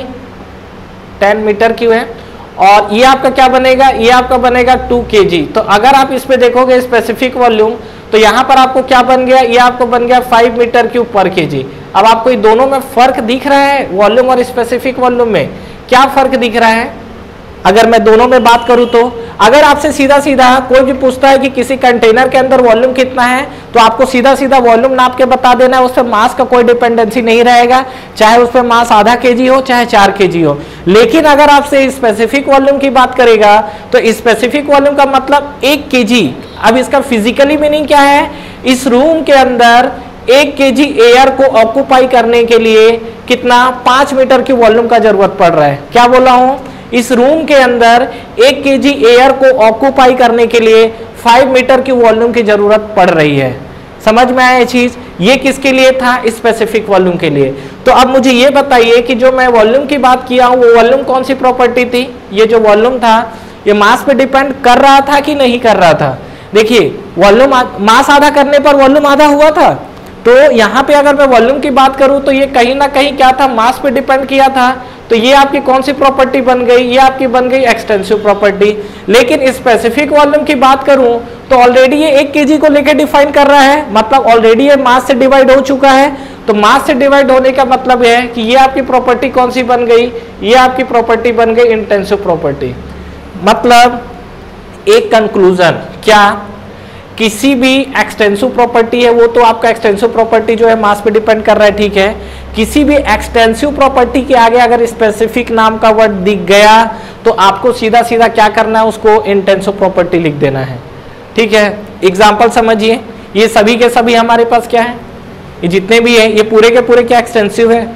ten metre cube है, और ये आपका क्या बनेगा, ये आपका बनेगा टू केजी। तो अगर आप इस पे देखोगे स्पेसिफिक वॉल्यूम, तो यहाँ पर आपको क्या बन गया, ये आपको बन गया five metre cube per KG. अब आपको ये दोनों में फर्क दिख रहा है, वॉल्यूम और स्पेसिफिक वॉल्यूम में क्या फर्क दिख रहा है। अगर मैं दोनों में बात करूं तो अगर आपसे सीधा सीधा कोई भी पूछता है कि किसी कंटेनर के अंदर वॉल्यूम कितना है, तो आपको सीधा सीधा वॉल्यूम नाप के बता देना है, उस पर मास का कोई डिपेंडेंसी नहीं रहेगा, चाहे उस पर मास आधा केजी हो चाहे चार केजी हो। लेकिन अगर आपसे स्पेसिफिक वॉल्यूम की बात करेगा तो स्पेसिफिक वॉल्यूम का मतलब एक केजी। अब इसका फिजिकली मीनिंग क्या है, इस रूम के अंदर एक केजी एयर को ऑक्यूपाई करने के लिए कितना, पांच मीटर की वॉल्यूम का जरूरत पड़ रहा है। क्या बोला हूं, इस रूम के अंदर एक केजी एयर को ऑक्यूपाई करने के लिए फाइव मीटर की वॉल्यूम की जरूरत पड़ रही है। समझ में आया ये चीज, ये किसके लिए था, स्पेसिफिक वॉल्यूम के लिए। तो अब मुझे ये बताइए कि जो मैं वॉल्यूम की बात किया हूं वो वॉल्यूम कौन सी प्रॉपर्टी थी, ये जो वॉल्यूम था ये मास पे डिपेंड कर रहा था कि नहीं कर रहा था। देखिए वॉल्यूम मास आधा करने पर वॉल्यूम आधा हुआ था, तो यहाँ पे अगर मैं वॉल्यूम की बात करूं तो ये कहीं ना कहीं क्या था, मास पे डिपेंड किया था। तो ये आपकी कौन सी प्रॉपर्टी बन गई, ये आपकी बन गई एक्सटेंसिव प्रॉपर्टी। लेकिन स्पेसिफिक वॉल्यूम की बात करूं तो ऑलरेडी ये एक केजी को लेकर डिफाइन कर रहा है, मतलब ऑलरेडी ये मास से डिवाइड हो चुका है। तो मास से डिवाइड होने का मतलब है कि ये आपकी प्रॉपर्टी कौन सी बन गई, ये आपकी प्रॉपर्टी बन गई इंटेंसिव प्रॉपर्टी। मतलब एक कंक्लूजन क्या, किसी भी एक्सटेंसिव प्रॉपर्टी है वो तो आपका एक्सटेंसिव प्रॉपर्टी जो है मास पे डिपेंड कर रहा है, ठीक है। किसी भी एक्सटेंसिव प्रॉपर्टी के आगे अगर स्पेसिफिक नाम का वर्ड दिख गया तो आपको सीधा सीधा क्या करना है, उसको इंटेंसिव प्रॉपर्टी लिख देना है, ठीक है। एग्जांपल समझिए, ये सभी के सभी हमारे पास क्या है, ये जितने भी है ये पूरे के पूरे क्या एक्सटेंसिव है।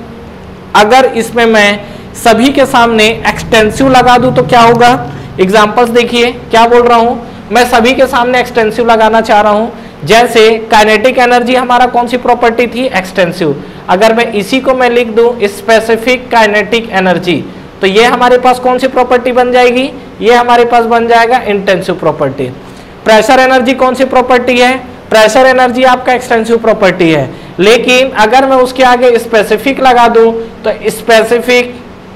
अगर इसमें मैं सभी के सामने एक्सटेंसिव लगा दूं तो क्या होगा, एग्जाम्पल्स देखिए क्या बोल रहा हूं, मैं सभी के सामने एक्सटेंसिव लगाना चाह रहा हूं। जैसे काइनेटिक एनर्जी हमारा कौन सी प्रॉपर्टी थी, एक्सटेंसिव। अगर मैं इसी को मैं लिख दूं स्पेसिफिक काइनेटिक एनर्जी, तो ये हमारे पास कौन सी प्रॉपर्टी बन जाएगी, ये हमारे पास बन जाएगा इंटेंसिव प्रॉपर्टी। प्रेशर एनर्जी कौन सी प्रॉपर्टी है, प्रेशर एनर्जी आपका एक्सटेंसिव प्रॉपर्टी है। लेकिन अगर मैं उसके आगे स्पेसिफिक लगा दूं तो स्पेसिफिक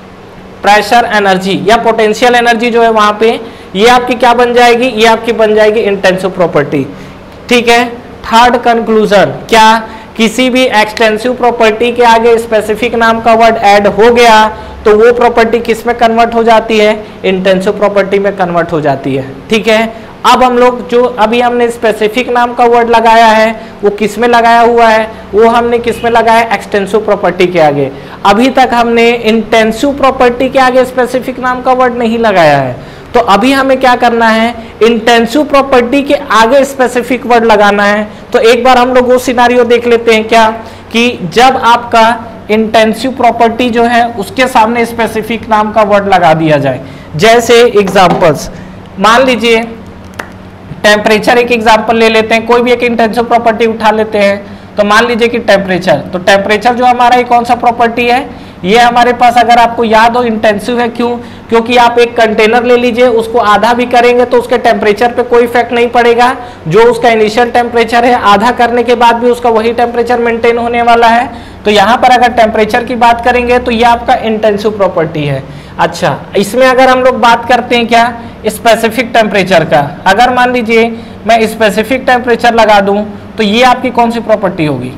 प्रेशर एनर्जी या पोटेंशियल एनर्जी जो है वहां पे ये आपकी क्या बन जाएगी, ये आपकी बन जाएगी इंटेंसिव प्रॉपर्टी, ठीक है। थर्ड कंक्लूजन क्या, किसी भी एक्सटेंसिव प्रॉपर्टी के आगे स्पेसिफिक नाम का वर्ड ऐड हो गया तो वो प्रॉपर्टी किस में कन्वर्ट हो जाती है, इंटेंसिव प्रॉपर्टी में कन्वर्ट हो जाती है, ठीक है। अब हम लोग जो अभी हमने स्पेसिफिक नाम का वर्ड लगाया है वो किस में लगाया हुआ है, वो हमने किस में लगाया, एक्सटेंसिव प्रॉपर्टी के आगे। अभी तक हमने इंटेंसिव प्रॉपर्टी के आगे स्पेसिफिक नाम का वर्ड नहीं लगाया है, तो अभी हमें क्या करना है, इंटेंसिव प्रॉपर्टी के आगे स्पेसिफिक वर्ड लगाना है। तो एक बार हम लोग वो सिनारियो देख लेते हैं क्या, कि जब आपका इंटेंसिव प्रॉपर्टी जो है उसके सामने स्पेसिफिक नाम का वर्ड लगा दिया जाए। जैसे एग्जांपल्स मान लीजिए टेम्परेचर एक एग्जांपल ले लेते हैं, कोई भी एक इंटेंसिव प्रॉपर्टी उठा लेते हैं। तो मान लीजिए कि टेम्परेचर, तो टेम्परेचर जो हमारा ये कौन सा प्रॉपर्टी है, ये हमारे पास अगर आपको याद हो इंटेंसिव है, क्यों? क्योंकि आप एक कंटेनर ले लीजिए, उसको आधा भी करेंगे तो उसके टेम्परेचर पे कोई इफेक्ट नहीं पड़ेगा। जो उसका इनिशियल टेम्परेचर है आधा करने के बाद भी उसका वही टेम्परेचर मेंटेन होने वाला है। तो यहाँ पर अगर टेम्परेचर की बात करेंगे तो ये आपका इंटेंसिव प्रॉपर्टी है। अच्छा, इसमें अगर हम लोग बात करते हैं क्या, स्पेसिफिक टेम्परेचर का, अगर मान लीजिए मैं स्पेसिफिक टेम्परेचर लगा दूं तो ये आपकी कौन सी प्रॉपर्टी होगी?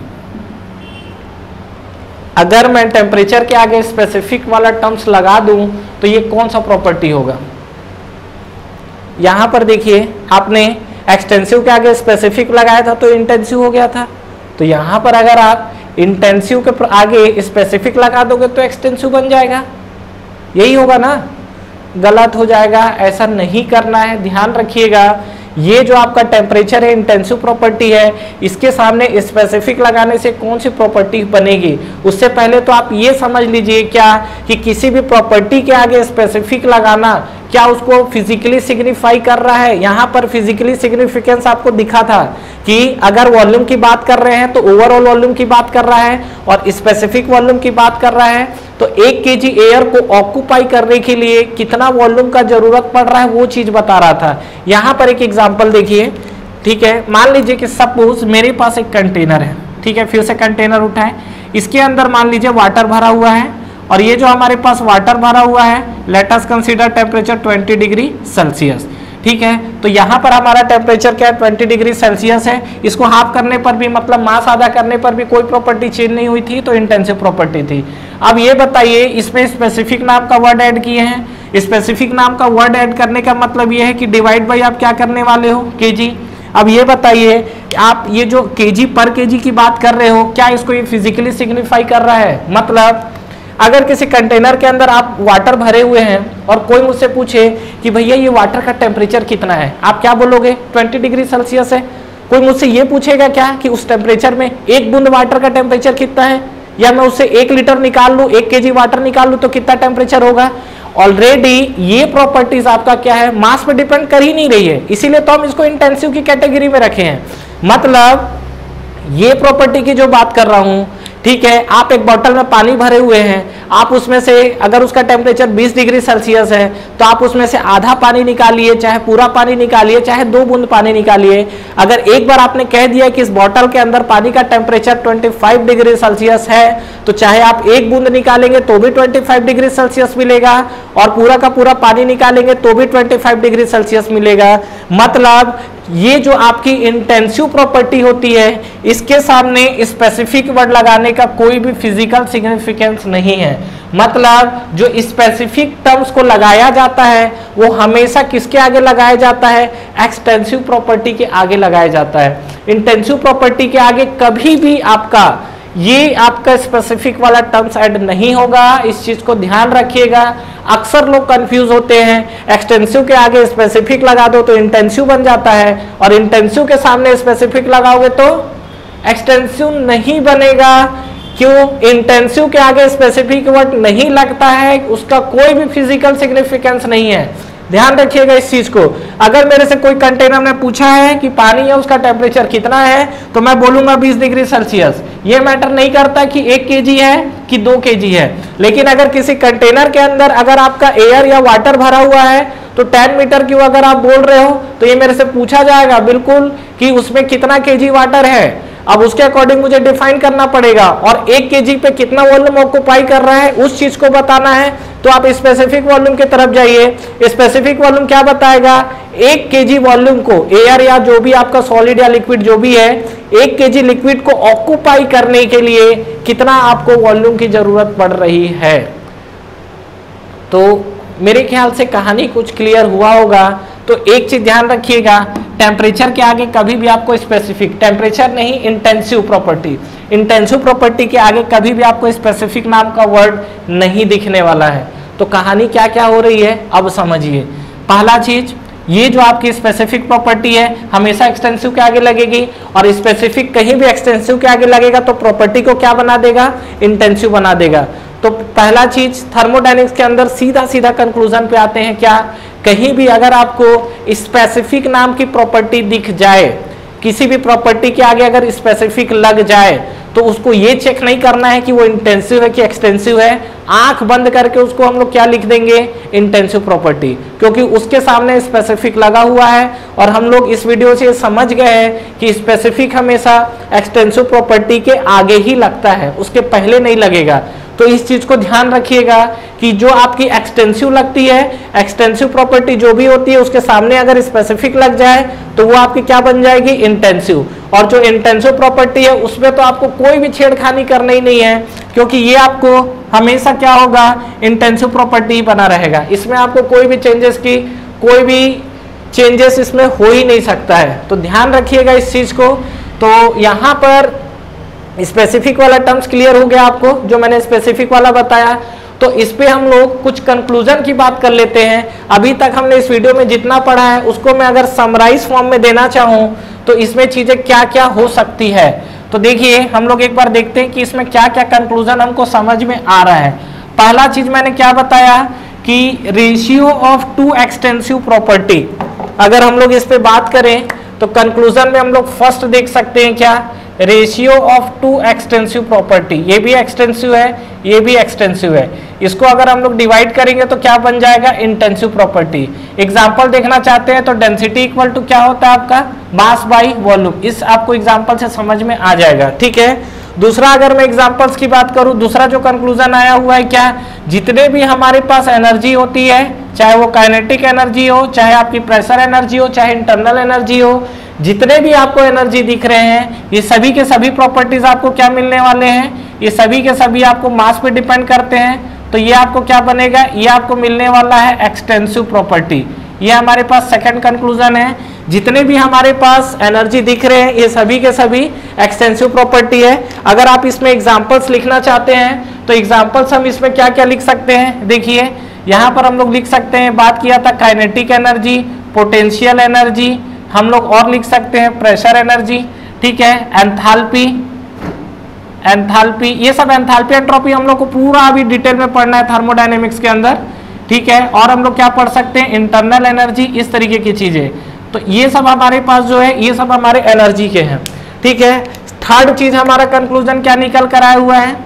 अगर मैं टेम्परेचर के आगे स्पेसिफिक वाला टर्म्स लगा दूं तो ये कौन सा प्रॉपर्टी होगा? यहां पर देखिए, आपने एक्सटेंसिव के आगे स्पेसिफिक लगाया था तो इंटेंसिव हो गया था। तो यहां पर अगर आप इंटेंसिव के आगे स्पेसिफिक लगा दोगे तो एक्सटेंसिव बन जाएगा, यही होगा ना? गलत हो जाएगा, ऐसा नहीं करना है, ध्यान रखिएगा। ये जो आपका टेम्परेचर है इंटेंसिव प्रॉपर्टी है, इसके सामने स्पेसिफिक लगाने से कौन सी प्रॉपर्टी बनेगी? उससे पहले तो आप ये समझ लीजिए क्या कि किसी भी प्रॉपर्टी के आगे स्पेसिफिक लगाना क्या उसको फिजिकली सिग्निफाई कर रहा है? यहाँ पर फिजिकली सिग्निफिकेंस आपको दिखा था कि अगर वॉल्यूम की बात कर रहे हैं तो ओवरऑल वॉल्यूम की बात कर रहा है और स्पेसिफिक वॉल्यूम की बात कर रहा है। तो एक केजी एयर को ऑक्यूपाई करने के लिए कितना वॉल्यूम का जरूरत पड़ रहा है वो चीज बता रहा था। यहाँ पर एक एग्जांपल देखिए, ठीक है। मान लीजिए कि सपोज मेरे पास एक कंटेनर है, ठीक है, फिर से कंटेनर उठाएं, इसके अंदर मान लीजिए वाटर भरा हुआ है और ये जो हमारे पास वाटर भरा हुआ है, let us consider temperature twenty degree Celsius, ठीक है। तो यहाँ पर हमारा टेम्परेचर क्या है, ट्वेंटी डिग्री सेल्सियस है। इसको हाफ करने पर भी, मतलब मास आधा करने पर भी कोई प्रॉपर्टी चेंज नहीं हुई थी, तो इंटेंसिव प्रॉपर्टी थी। अब ये बताइए, इसमें स्पेसिफिक नाम का वर्ड ऐड किए हैं। स्पेसिफिक नाम का वर्ड ऐड करने का मतलब ये है कि डिवाइड बाई आप क्या करने वाले हो, केजी। अब ये बताइए कि आप ये जो केजी पर केजी की बात कर रहे हो, क्या इसको ये फिजिकली सिग्निफाई कर रहा है? मतलब अगर किसी कंटेनर के अंदर आप वाटर भरे हुए हैं और कोई मुझसे पूछे कि भैया ये वाटर का टेम्परेचर कितना है, आप क्या बोलोगे? ट्वेंटी डिग्री सेल्सियस है। कोई मुझसे ये पूछेगा क्या कि उस टेम्परेचर में एक बूंद वाटर का टेम्परेचर कितना है, या मैं उससे एक लीटर निकाल लूं, एक केजी वाटर निकाल लूं तो कितना टेम्परेचर होगा? ऑलरेडी ये प्रॉपर्टीज आपका क्या है, मास पे डिपेंड कर ही नहीं रही है, इसीलिए तो हम इसको इंटेंसिव की कैटेगरी में रखे हैं। मतलब ये प्रॉपर्टी की जो बात कर रहा हूं, ठीक है, आप एक बोतल में पानी भरे हुए हैं, आप उसमें से अगर उसका टेम्परेचर बीस डिग्री सेल्सियस है तो आप उसमें से आधा पानी निकालिए, चाहे पूरा पानी निकालिए, चाहे दो बूंद पानी निकालिए। अगर एक बार आपने कह दिया कि इस बोतल के अंदर पानी का टेम्परेचर पच्चीस डिग्री सेल्सियस है, तो चाहे आप एक बूंद निकालेंगे तो भी पच्चीस डिग्री सेल्सियस मिलेगा और पूरा का पूरा पानी निकालेंगे तो भी पच्चीस डिग्री सेल्सियस मिलेगा। मतलब ये जो आपकी इंटेंसिव प्रॉपर्टी होती है, इसके सामने स्पेसिफिक वर्ड लगाने का कोई भी फिजिकल सिग्निफिकेंस नहीं है। मतलब जो स्पेसिफिक टर्म्स को लगाया जाता है वो हमेशा किसके आगे लगाया जाता है? एक्सटेंसिव प्रॉपर्टी के आगे लगाया जाता है। इंटेंसिव प्रॉपर्टी के आगे कभी भी आपका ये आपका स्पेसिफिक वाला टर्म्स ऐड नहीं होगा, इस चीज को ध्यान रखिएगा। अक्सर लोग कंफ्यूज होते हैं, एक्सटेंसिव के आगे स्पेसिफिक लगा दो तो इंटेंसिव बन जाता है और इंटेंसिव के सामने स्पेसिफिक लगाओगे तो एक्सटेंसिव नहीं बनेगा। क्यों? इंटेंसिव के आगे स्पेसिफिक वर्ड नहीं लगता है, उसका कोई भी फिजिकल सिग्निफिकेंस नहीं है। ध्यान रखिएगा इस चीज को। अगर मेरे से कोई कंटेनर ने पूछा है कि पानी है उसका टेम्परेचर कितना है, तो मैं बोलूंगा बीस डिग्री सेल्सियस। ये मैटर नहीं करता कि एक केजी है कि दो केजी है। लेकिन अगर किसी कंटेनर के अंदर अगर आपका एयर या वाटर भरा हुआ है तो टेन मीटर क्यों अगर आप बोल रहे हो तो ये मेरे से पूछा जाएगा बिल्कुल कि उसमें कितना केजी वाटर है। अब उसके अकॉर्डिंग मुझे डिफाइन करना पड़ेगा और एक केजी पे कितना वॉल्यूम ऑक्यूपाई कर रहा है उस चीज को बताना है। तो आप स्पेसिफिक वॉल्यूम की तरफ जाइए। स्पेसिफिक वॉल्यूम क्या बताएगा? एक केजी वॉल्यूम को, एयर या जो भी आपका सॉलिड या लिक्विड जो भी है, एक केजी लिक्विड को ऑक्यूपाई करने के लिए कितना आपको वॉल्यूम की जरूरत पड़ रही है। तो मेरे ख्याल से कहानी कुछ क्लियर हुआ होगा। तो एक चीज ध्यान रखिएगा, टेम्परेचर के आगे कभी भी आपको स्पेसिफिक, टेम्परेचर नहीं इंटेंसिव प्रॉपर्टी, इंटेंसिव प्रॉपर्टी के आगे कभी भी आपको स्पेसिफिक नाम का वर्ड नहीं दिखने वाला है। तो कहानी क्या क्या हो रही है अब समझिए। पहला चीज, ये जो आपकी स्पेसिफिक प्रॉपर्टी है हमेशा एक्सटेंसिव के आगे लगेगी और स्पेसिफिक कहीं भी एक्सटेंसिव के आगे लगेगा तो प्रॉपर्टी को क्या बना देगा? इंटेंसिव बना देगा। तो पहला चीज थर्मोडायनेमिक्स के अंदर सीधा सीधा कंक्लूजन पे आते हैं क्या? कहीं भी अगर आपको स्पेसिफिक नाम की प्रॉपर्टी दिख जाए, किसी भी प्रॉपर्टी के आगे अगर स्पेसिफिक लग जाए तो उसको ये चेक नहीं करना है कि वो इंटेंसिव है कि एक्सटेंसिव है, आंख बंद करके उसको हम लोग क्या लिख देंगे, इंटेंसिव प्रॉपर्टी, क्योंकि उसके सामने स्पेसिफिक लगा हुआ है। और हम लोग इस वीडियो से समझ गए हैं कि स्पेसिफिक हमेशा एक्सटेंसिव प्रॉपर्टी के आगे ही लगता है, उसके पहले नहीं लगेगा। तो इस चीज को ध्यान रखिएगा कि जो आपकी एक्सटेंसिव लगती है, एक्सटेंसिव प्रॉपर्टी जो भी होती है उसके सामने अगर स्पेसिफिक लग जाए तो वो आपकी क्या बन जाएगी, इंटेंसिव। और जो इंटेंसिव प्रॉपर्टी है उसमें तो आपको कोई भी छेड़खानी करना ही नहीं है, क्योंकि ये आपको हमेशा क्या होगा, इंटेंसिव प्रॉपर्टी ही बना रहेगा। इसमें आपको कोई भी चेंजेस की कोई भी चेंजेस इसमें हो ही नहीं सकता है। तो ध्यान रखिएगा इस चीज को। तो यहाँ पर स्पेसिफिक वाला टर्म्स क्लियर हो गया आपको, जो मैंने स्पेसिफिक वाला बताया। तो इस पे हम लोग कुछ कंक्लूजन की बात कर लेते हैं। अभी तक हमने इस वीडियो में जितना पढ़ा है उसको मैं अगर समराइज फॉर्म में देना चाहूं तो इसमें चीजें क्या क्या हो सकती है। तो देखिए हम लोग एक बार देखते हैं कि इसमें क्या क्या कंक्लूजन हमको समझ में आ रहा है। पहला चीज मैंने क्या बताया कि ratio of two extensive property, अगर हम लोग इस पे बात करें तो कंक्लूजन में हम लोग फर्स्ट देख सकते हैं क्या, ratio of two extensive property. ये भी एक्सटेंसिव है, ये भी एक्सटेंसिव है। इसको अगर हम लोग डिवाइड करेंगे तो क्या बन जाएगा, इंटेंसिव प्रॉपर्टी। एग्जांपल देखना चाहते हैं तो डेंसिटी इक्वल टू क्या होता है आपका, मास बाई वॉल्यूम। इस आपको एग्जांपल से समझ में आ जाएगा, ठीक है। दूसरा अगर मैं एग्जांपल्स की बात करूं, दूसरा जो कंक्लूजन आया हुआ है क्या, जितने भी हमारे पास एनर्जी होती है, चाहे वो काइनेटिक एनर्जी हो, चाहे आपकी प्रेशर एनर्जी हो, चाहे इंटरनल एनर्जी हो, जितने भी आपको एनर्जी दिख रहे हैं ये सभी के सभी प्रॉपर्टीज आपको क्या मिलने वाले हैं, ये सभी के सभी आपको मास पे डिपेंड करते हैं। तो ये आपको क्या बनेगा, ये आपको मिलने वाला है एक्सटेंसिव प्रॉपर्टी। ये हमारे पास सेकंड कंक्लूजन है, जितने भी हमारे पास एनर्जी दिख रहे हैं ये सभी के सभी एक्सटेंसिव प्रॉपर्टी है। अगर आप इसमें एग्जांपल्स लिखना चाहते हैं तो एग्जांपल्स हम इसमें क्या क्या लिख सकते हैं, देखिए यहाँ पर हम लोग लिख सकते हैं, बात किया था काइनेटिक एनर्जी, पोटेंशियल एनर्जी, हम लोग और लिख सकते हैं प्रेशर एनर्जी, ठीक है, एंथैल्पी, एंथैल्पी, ये सब एंथैल्पी एंट्रोपी हम लोग को पूरा अभी डिटेल में पढ़ना है थर्मोडायनेमिक्स के अंदर, ठीक है। और हम लोग क्या पढ़ सकते हैं, इंटरनल एनर्जी, इस तरीके की चीजें। तो ये सब हमारे पास जो है ये सब हमारे एनर्जी के हैं, ठीक है। थर्ड चीज हमारा कंक्लूजन क्या निकल कर आया हुआ है,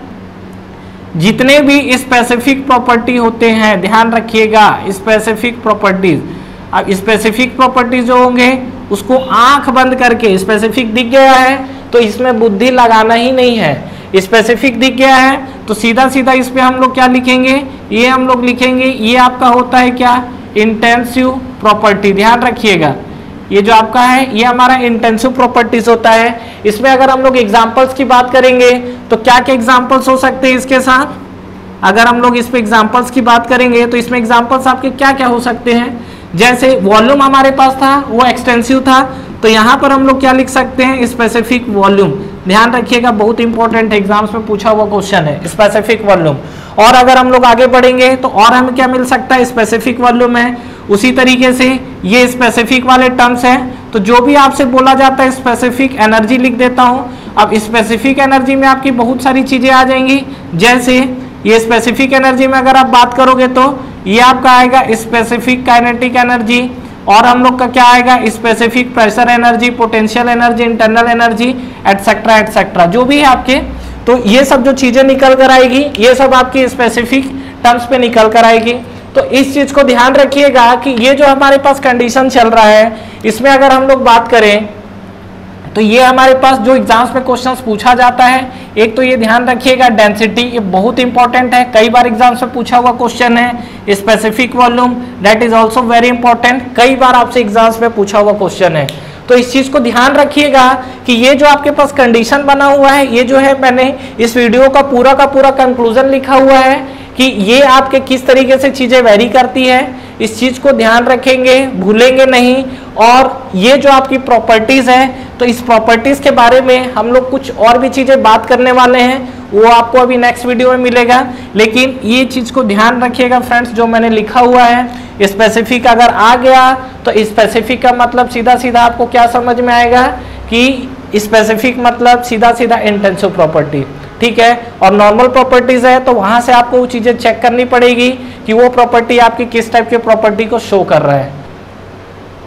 जितने भी स्पेसिफिक प्रॉपर्टी होते हैं, ध्यान रखिएगा स्पेसिफिक प्रॉपर्टीज। अब स्पेसिफिक प्रॉपर्टीज जो होंगे उसको आंख बंद करके, स्पेसिफिक दिख गया है तो इसमें बुद्धि लगाना ही नहीं है। स्पेसिफिक दिख गया है तो सीधा सीधा इस पे हम लोग क्या लिखेंगे, ये हम लोग लिखेंगे, ये आपका होता है क्या, इंटेंसिव प्रॉपर्टी। ध्यान रखिएगा ये जो आपका है ये हमारा इंटेंसिव प्रॉपर्टीज होता है। इसमें अगर हम लोग एग्जांपल्स की बात करेंगे तो क्या क्या एग्जांपल्स हो सकते हैं इसके साथ, अगर हम लोग इस पे एग्जांपल्स की बात करेंगे तो इसमें एग्जांपल्स आपके क्या क्या हो सकते हैं, जैसे वॉल्यूम हमारे पास था वो एक्सटेंसिव था, तो यहाँ पर हम लोग क्या लिख सकते हैं, स्पेसिफिक वॉल्यूम। ध्यान रखिएगा बहुत इंपॉर्टेंट एग्जाम्स में पूछा हुआ क्वेश्चन है स्पेसिफिक वॉल्यूम। और अगर हम लोग आगे बढ़ेंगे तो और हमें क्या मिल सकता है, स्पेसिफिक वॉल्यूम है। उसी तरीके से ये स्पेसिफिक वाले टर्म्स हैं, तो जो भी आपसे बोला जाता है स्पेसिफिक एनर्जी लिख देता हूँ। अब स्पेसिफिक एनर्जी में आपकी बहुत सारी चीजें आ जाएंगी, जैसे ये स्पेसिफिक एनर्जी में अगर आप बात करोगे तो ये आपका आएगा स्पेसिफिक काइनेटिक एनर्जी, और हम लोग का क्या आएगा, specific pressure energy, potential energy, internal energy, etcetera etcetera, जो भी है आपके। तो ये सब जो चीजें निकल कर आएगी ये सब आपकी स्पेसिफिक टर्म्स पे निकल कर आएगी। तो इस चीज को ध्यान रखिएगा कि ये जो हमारे पास कंडीशन चल रहा है इसमें अगर हम लोग बात करें तो ये हमारे पास जो एग्जाम्स में क्वेश्चंस पूछा जाता है, एक तो ये ध्यान रखिएगा डेंसिटी, ये बहुत इंपॉर्टेंट है, कई बार एग्जाम्स में पूछा हुआ क्वेश्चन है। Specific volume that is also very important, कई बार आपसे एग्जाम्स में पूछा हुआ क्वेश्चन है। तो इस चीज को ध्यान रखिएगा कि ये जो आपके पास कंडीशन बना हुआ है, ये जो है मैंने इस वीडियो का पूरा का पूरा कंक्लूजन लिखा हुआ है कि ये आपके किस तरीके से चीजें वेरी करती है। इस चीज को ध्यान रखेंगे, भूलेंगे नहीं। और ये जो आपकी प्रॉपर्टीज है, तो इस प्रॉपर्टीज के बारे में हम लोग कुछ और भी चीजें बात करने वाले हैं, वो आपको अभी नेक्स्ट वीडियो में मिलेगा। लेकिन ये चीज को ध्यान रखिएगा फ्रेंड्स, जो मैंने लिखा हुआ है स्पेसिफिक अगर आ गया तो स्पेसिफिक का मतलब सीधा सीधा आपको क्या समझ में आएगा कि स्पेसिफिक मतलब सीधा सीधा इंटेंसिव प्रॉपर्टी, ठीक है। और नॉर्मल प्रॉपर्टीज है तो वहां से आपको वो चीजें चेक करनी पड़ेगी कि वो प्रॉपर्टी आपकी किस टाइप की प्रॉपर्टी को शो कर रहा है।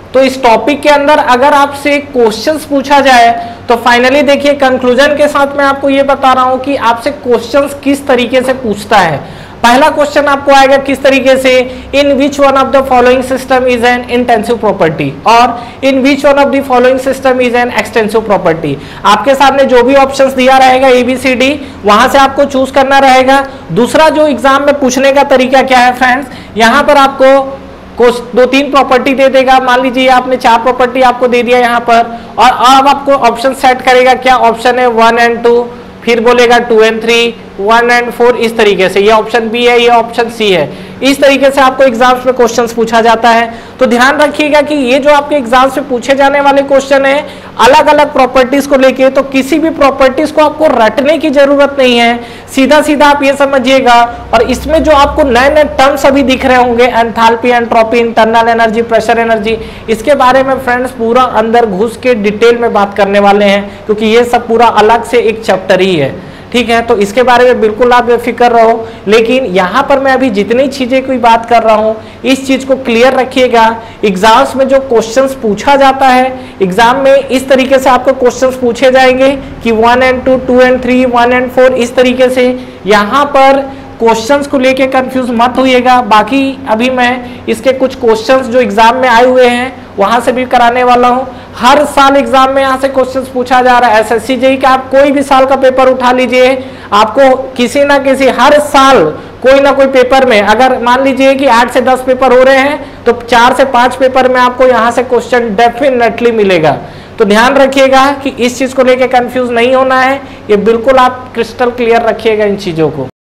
तो इस टॉपिक के अंदर अगर आपसे क्वेश्चंस पूछा जाए तो फाइनली देखिए कंक्लूजन के साथ मैं आपको ये बता रहा हूं कि आपसे क्वेश्चंस किस तरीके से पूछता है। पहला क्वेश्चन आपको आएगा किस तरीके से, in which one of the following system is an intensive property, और in which one of the following system is an extensive property. आपके सामने जो भी ऑप्शंस दिया रहेगा ए बी सी डी, वहां से आपको चूज करना रहेगा। दूसरा जो एग्जाम में पूछने का तरीका क्या है फ्रेंड्स, यहां पर आपको दो तीन प्रॉपर्टी दे देगा। मान लीजिए आपने चार प्रॉपर्टी आपको दे दिया यहाँ पर, और अब आपको ऑप्शन सेट करेगा, क्या ऑप्शन है वन एंड टू, फिर बोलेगा two and three, one and four, इस तरीके से। ये ऑप्शन बी है, ये ऑप्शन सी है। इस तरीके से आपको एग्जाम्स में क्वेश्चंस पूछा जाता है। तो ध्यान रखिएगा कि ये जो आपके एग्जाम्स में पूछे जाने वाले क्वेश्चन है अलग अलग प्रॉपर्टीज को लेके, तो किसी भी प्रॉपर्टीज को आपको रटने की जरूरत नहीं है, सीधा सीधा आप ये समझिएगा। और इसमें जो आपको नए नए टर्म्स अभी दिख रहे होंगे, enthalpy, entropy, internal energy, pressure energy, इसके बारे में फ्रेंड्स पूरा अंदर घुस के डिटेल में बात करने वाले हैं, क्योंकि ये सब पूरा अलग से एक चैप्टर ही है। ठीक है, तो इसके बारे में बिल्कुल आप बेफिक्र रहो। लेकिन यहाँ पर मैं अभी जितनी चीजें की बात कर रहा हूँ, इस चीज को क्लियर रखिएगा। एग्जाम्स में जो क्वेश्चंस पूछा जाता है, एग्जाम में इस तरीके से आपको क्वेश्चंस पूछे जाएंगे कि one and two, two and three, one and four, इस तरीके से। यहाँ पर क्वेश्चंस को लेके कंफ्यूज मत होइएगा। बाकी अभी मैं इसके कुछ क्वेश्चंस जो एग्जाम में आए हुए हैं वहां से भी कराने वाला हूं। हर साल एग्जाम में यहाँ से क्वेश्चंस पूछा जा रहा है। एसएससी जेईई का आप कोई भी साल का पेपर उठा लीजिए, आपको किसी ना किसी हर साल कोई ना कोई पेपर में, अगर मान लीजिए कि आठ से दस पेपर हो रहे हैं, तो चार से पांच पेपर में आपको यहाँ से क्वेश्चन डेफिनेटली मिलेगा। तो ध्यान रखिएगा कि इस चीज को लेकर कंफ्यूज नहीं होना है, ये बिल्कुल आप क्रिस्टल क्लियर रखिएगा इन चीजों को।